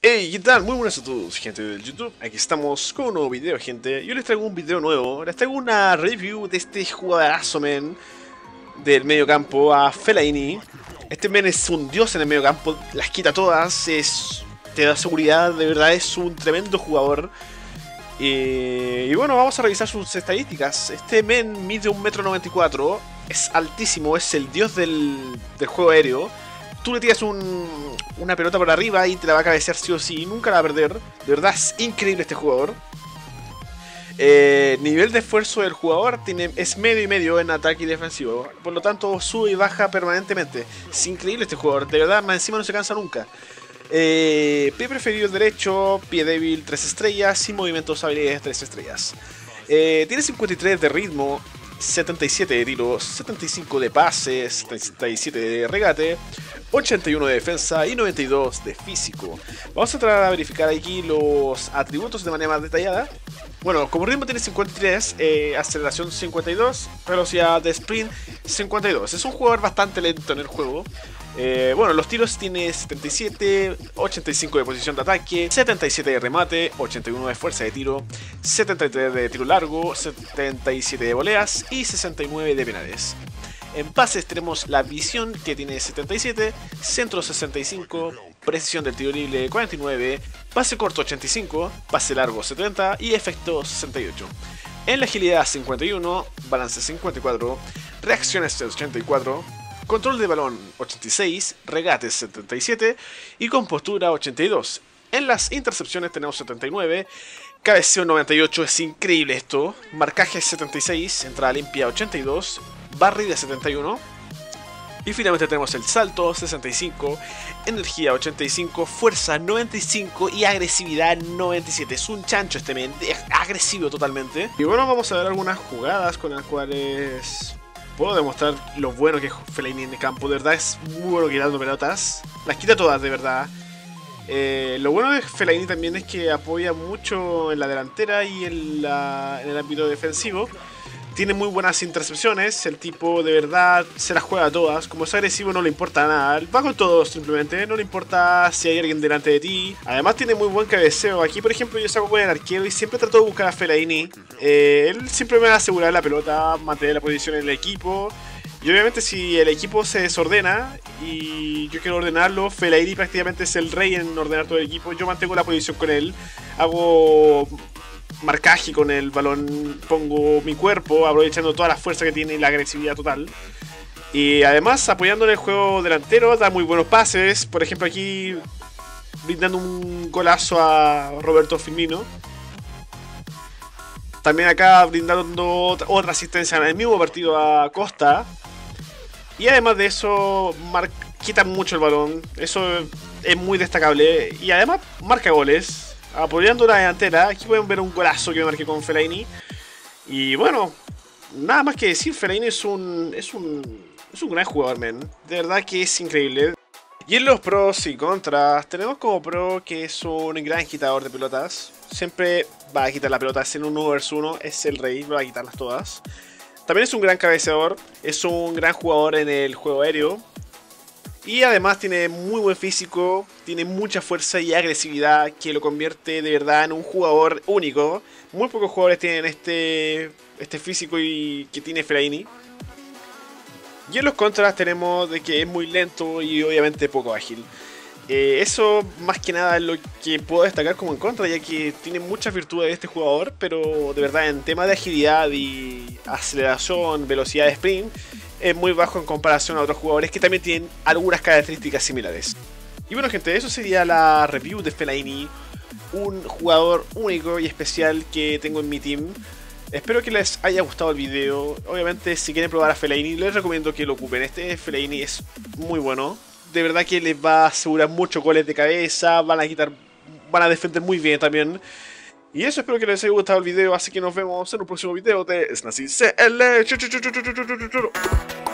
Hey, ¿qué tal? Muy buenas a todos, gente del YouTube. Aquí estamos con un nuevo video, gente. Yo les traigo un video nuevo. Les traigo una review de este jugadorazo, men, del medio campo, a Fellaini. Este men es un dios en el medio campo, las quita todas, te da seguridad, de verdad es un tremendo jugador. Y bueno, vamos a revisar sus estadísticas. Este men mide 1,94 m, es altísimo, es el dios del juego aéreo. Tú le tiras una pelota por arriba y te la va a cabecear sí o sí, nunca la va a perder. De verdad es increíble este jugador. Nivel de esfuerzo del jugador es medio y medio en ataque y defensivo. Por lo tanto sube y baja permanentemente. Es increíble este jugador, de verdad, más encima no se cansa nunca. Pie preferido derecho, pie débil 3 estrellas y movimientos habilidades 3 estrellas. Tiene 53 de ritmo, 77 de tiro, 75 de pase, 77 de regate, 81 de defensa y 92 de físico. Vamos a entrar a verificar aquí los atributos de manera más detallada. Bueno, como ritmo tiene 53, aceleración 52, velocidad de sprint 52. Es un jugador bastante lento en el juego. Bueno, los tiros tiene 77, 85 de posición de ataque, 77 de remate, 81 de fuerza de tiro, 73 de tiro largo, 77 de voleas y 69 de penales. En pases tenemos la visión, que tiene 77, centro 65, precisión del tiro libre 49, pase corto 85, pase largo 70 y efecto 68. En la agilidad 51, balance 54, reacciones 84, control de balón 86, regates 77 y compostura 82. En las intercepciones tenemos 79, cabeceo 98, es increíble esto, marcaje 76, entrada limpia 82, barrida 71. Y finalmente tenemos el salto 65, energía 85, fuerza 95 y agresividad 97. Es un chancho este men, es agresivo totalmente. Y bueno, vamos a ver algunas jugadas con las cuales puedo demostrar lo bueno que es Fellaini en el campo. De verdad es muy bueno quitando pelotas, las quita todas de verdad. Lo bueno de Fellaini también es que apoya mucho en la delantera y en el ámbito defensivo. Tiene muy buenas intercepciones, el tipo de verdad se las juega todas. Como es agresivo no le importa nada, va con todos simplemente, no le importa si hay alguien delante de ti. Además tiene muy buen cabeceo. Aquí por ejemplo yo saco con el arquero y siempre trato de buscar a Fellaini. Él siempre me va a asegurar la pelota, mantener la posición en el equipo. Y obviamente si el equipo se desordena y yo quiero ordenarlo, Fellaini prácticamente es el rey en ordenar todo el equipo. Yo mantengo la posición con él, hago marcaje con el balón, pongo mi cuerpo, aprovechando toda la fuerza que tiene y la agresividad total. Y además apoyando en el juego delantero, da muy buenos pases. Por ejemplo aquí brindando un golazo a Roberto Firmino. También acá brindando otra asistencia en el mismo partido a Costa. Y además de eso, quita mucho el balón. Eso es muy destacable. Y además marca goles, apoyando la delantera. Aquí pueden ver un golazo que me marqué con Fellaini. Y bueno, nada más que decir, Fellaini es un gran jugador, men. De verdad que es increíble. Y en los pros y contras, tenemos como pro que es un gran quitador de pelotas. Siempre va a quitar la pelota, es en un 1 vs 1, es el rey, va a quitarlas todas. También es un gran cabeceador, es un gran jugador en el juego aéreo. Y además tiene muy buen físico, tiene mucha fuerza y agresividad que lo convierte de verdad en un jugador único. Muy pocos jugadores tienen este físico que tiene Fellaini. Y en los contras tenemos de que es muy lento y obviamente poco ágil. Eso más que nada es lo que puedo destacar como en contra, ya que tiene muchas virtudes este jugador, pero de verdad en tema de agilidad y aceleración, velocidad de sprint, es muy bajo en comparación a otros jugadores que también tienen algunas características similares. Y bueno gente, eso sería la review de Fellaini, un jugador único y especial que tengo en mi team. Espero que les haya gustado el video. Obviamente si quieren probar a Fellaini les recomiendo que lo ocupen. Este Fellaini es muy bueno. De verdad que les va a asegurar muchos goles de cabeza. Van a defender muy bien también. Y eso, espero que les haya gustado el video. Así que nos vemos en un próximo video de Snazzy CL.